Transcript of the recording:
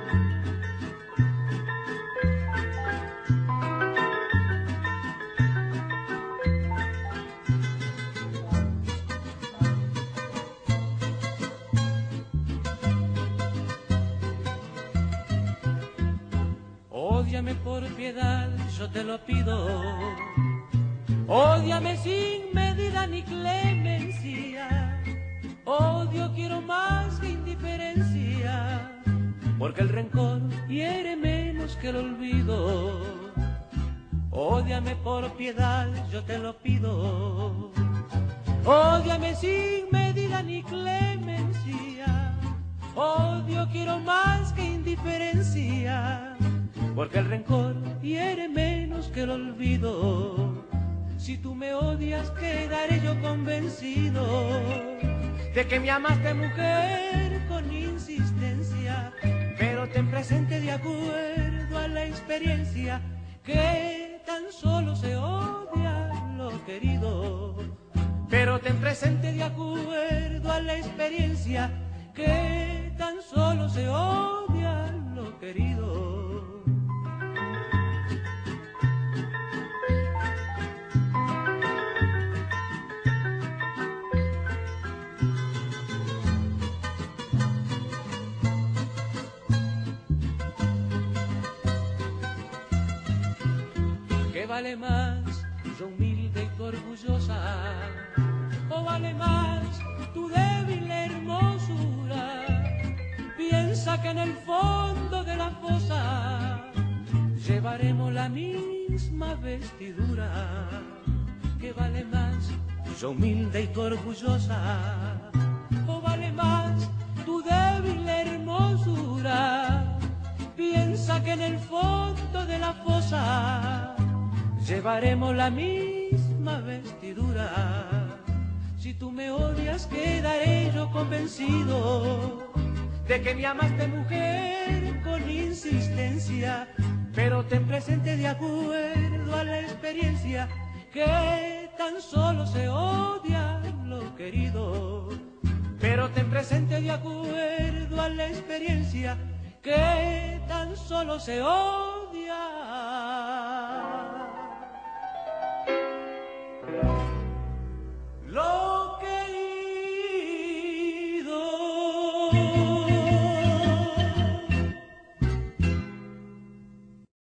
Ódiame por piedad, yo te lo pido. Ódiame sin medida ni clemencia. Odio quiero más que indiferencia, porque el rencor hiere menos que el olvido. Ódiame por piedad, yo te lo pido. Ódiame sin medida ni clemencia. Odio quiero más que indiferencia, porque el rencor hiere menos que el olvido. Si tú me odias, quedaré yo convencido de que me amaste, mujer, con insistencia. Pero ten presente, de acuerdo a la experiencia, que tan solo se odia lo querido. Pero ten presente, de acuerdo a la experiencia, que tan solo se odia lo querido. ¿Qué vale más, yo humilde y tú orgullosa? ¿O vale más tu débil hermosura? Piensa que en el fondo de la fosa llevaremos la misma vestidura. ¿Qué vale más, yo humilde y tú orgullosa? ¿O vale más tu débil hermosura? Piensa que en el fondo de la fosa llevaremos la misma vestidura. Si tú me odias, quedaré yo convencido de que me amaste, mujer, con insistencia. Pero ten presente, de acuerdo a la experiencia, que tan solo se odia lo querido. Pero ten presente, de acuerdo a la experiencia, que tan solo se odia